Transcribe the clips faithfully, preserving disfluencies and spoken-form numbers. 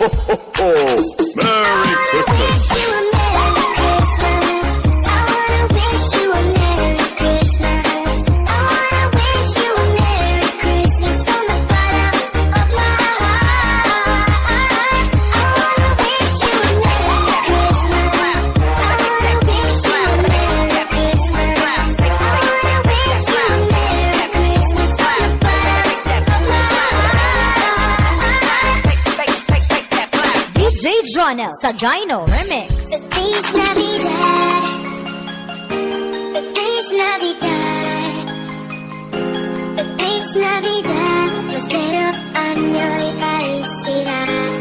ho, ho, ho. Merry Christmas. Jonel, Sagayno remix. Feliz Navidad, Feliz Navidad, Feliz Navidad, prospero año y felicidad.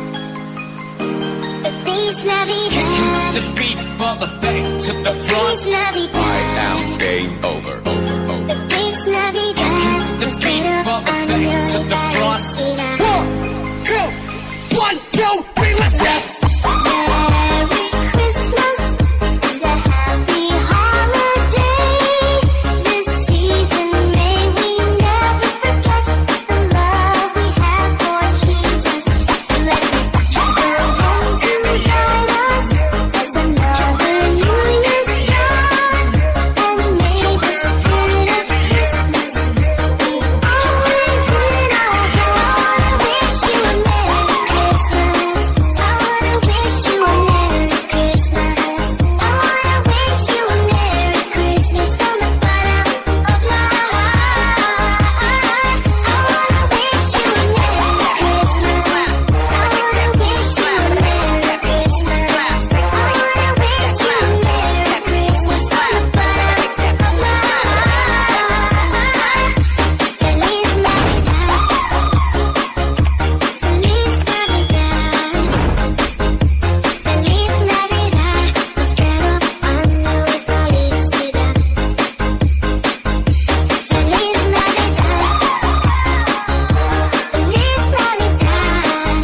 Feliz Navidad, the beat for the back to the front. Feliz Navidad, I am game over, over, over. Feliz Navidad, The beat for the back to the front. felicidad. One, two, one, two, three, let's go. Merry Christmas and a happy holiday. This season may we never forget the love we have for Jesus. Let me travel home to guide us as another New Year start. And may the spirit of Christmas be always in our heart. I wish you a Merry Christmas. I wanna wish you a Merry Christmas. I wanna wish you a Merry Christmas from the bottom of my heart. I wanna wish you a Merry Christmas. I wanna wish you a Merry Christmas. I wanna wish you a Merry Christmas from the bottom of my heart. Feliz Navidad, Feliz Navidad, Feliz Navidad, prospero año y felicidad. Feliz Navidad, Feliz Navidad,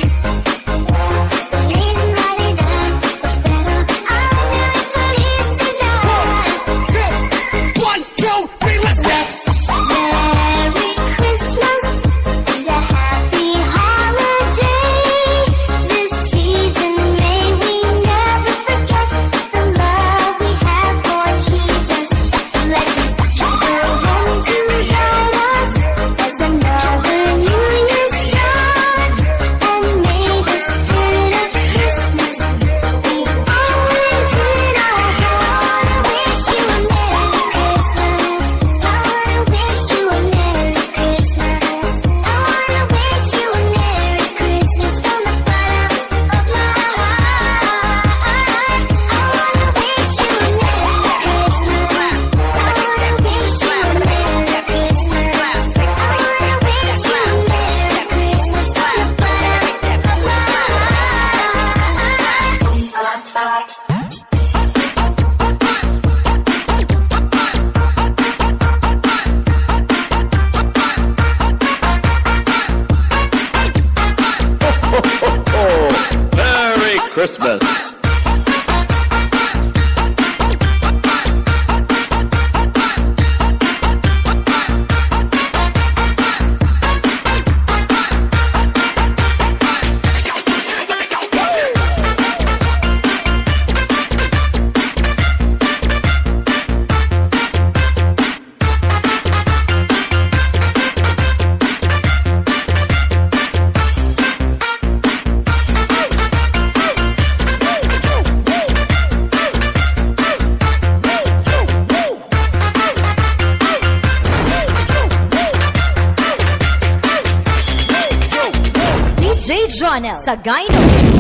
Feliz Navidad, prospero año y felicidad. One, two, three, let's go. Merry Christmas and a happy holiday. This season may we never forget the love we have for Jesus. Let me travel home to guide us as another New Year start. And may the spirit of Christmas be always in our heart. I wish you a Merry Christmas. I wanna wish you a Merry Christmas. I wanna wish you a Merry Christmas from the bottom of my heart. I wanna wish you a Merry Christmas. I wanna wish you a Merry Christmas. I wanna wish you a Merry Christmas from the bottom of my heart. Ho, ho, ho. Merry Christmas. Jonel, Sagayno.